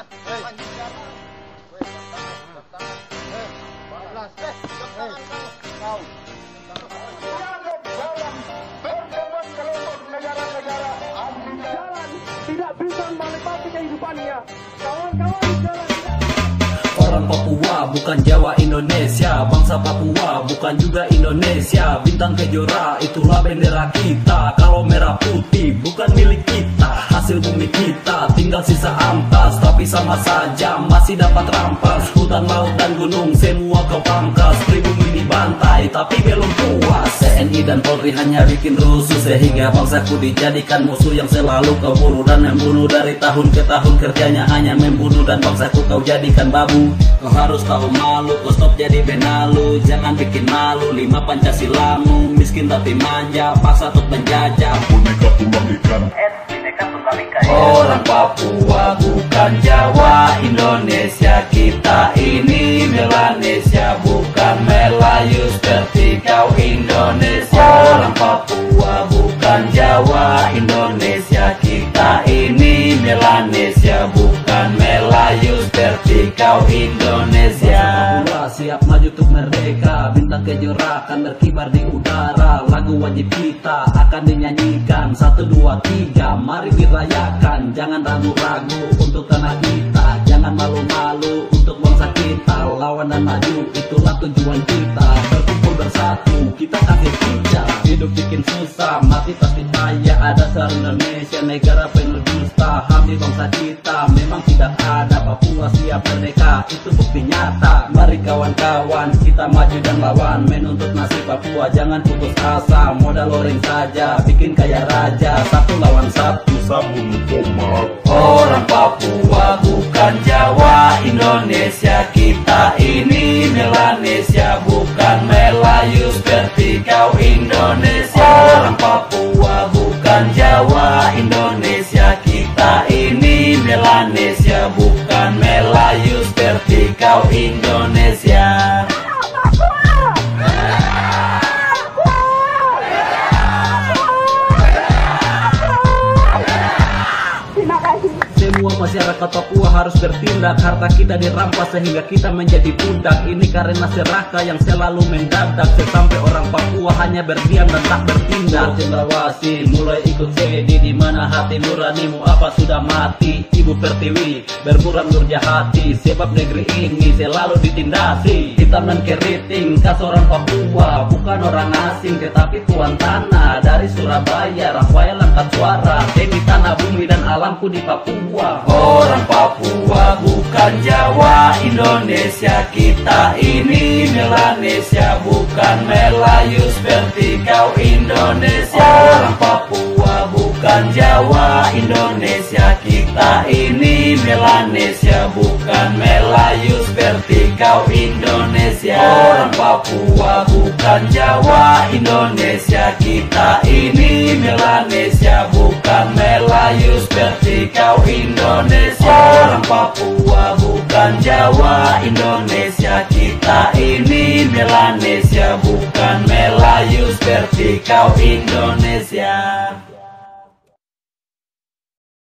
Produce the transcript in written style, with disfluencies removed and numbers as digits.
Tidak bisa menikmati kehidupannya. Kawan-kawan jalan. Orang Papua bukan Jawa Indonesia, bangsa Papua bukan juga Indonesia. Bintang Kejora itulah bendera kita. Kalau merah putih bukan milik kita, hasil bumi kita. Tinggal sisa ampas, tapi sama saja masih dapat rampas. Hutan, laut dan gunung semua kepangkas. Pribumi dibantai tapi belum puas. TNI dan Polri hanya bikin rusuh, sehingga bangsaku dijadikan musuh yang selalu keburu dan membunuh. Dari tahun ke tahun kerjanya hanya membunuh, dan bangsaku kau jadikan babu. Kau harus tahu malu, kau stop jadi benalu. Jangan bikin malu 5 Pancasilamu. Miskin tapi manja, paksa untuk menjajah. Boneka tulang ikan. Orang Papua bukan Jawa Indonesia. Kita ini Melanesia, bukan Melayu seperti kau Indonesia. Orang Papua bukan Jawa Indonesia. Kita ini Melanesia, bukan Melayu seperti kau Indonesia. Papua siap maju untuk merdeka. Bintang Kejora akan berkibar di udara. Lagu wajib kita akan dinyanyikan. 1, 2, 3, mari dirayakan. Jangan ragu-ragu untuk tanah kita. Jangan malu-malu untuk bangsa kita. Lawan dan maju, itulah tujuan kita. Berkumpul bersatu, kita kasih pijak. Hidup bikin susah, mati pasti kaya. Ada se-Indonesia, negara penuh dusta. Hamil bangsa kita, memang tidak ada. Papua siap merdeka, itu bukti nyata. Mari kawan-kawan, kita maju dan lawan. Menuntut nasib Papua, jangan putus asa. Modal loreng saja, bikin kaya raja. 1 lawan 1, Sabun tomat. orang Papua bukan Jawa Indonesia. Kita ini Melanesia, bukan Melayu seperti kau Indonesia. Orang Papua bukan Jawa Indonesia. Kita ini Melanesia, bukan Melayu seperti kau Indonesia. Semua masyarakat Papua harus bertindak. Harta kita dirampas sehingga kita menjadi budak. Ini karena serakah yang selalu mendadak. Sampai orang Papua hanya berdiam dan tak bertindak. Cendrawasih mulai ikut sedi. Di mana hati nuranimu apa sudah mati. Ibu Pertiwi berburam nurja hati. Sebab negeri ini selalu ditindasi. Hitam dan keriting khas orang Papua, bukan orang asing tetapi tuan tanah. Dari Surabaya Rafael angkat suara demi tanah bumi dan alamku di Papua. Orang Papua bukan Jawa Indonesia. Kita ini Melanesia, bukan Melayu seperti kau Indonesia. Orang Papua bukan Jawa Indonesia. Kita ini Melanesia, bukan Melayu seperti kau Indonesia. Orang Papua bukan Jawa Indonesia. Kita ini Melanesia, bukan Melayu seperti kau Indonesia. Orang Papua bukan Jawa Indonesia. Kita ini Melanesia, bukan Melayu seperti kau Indonesia.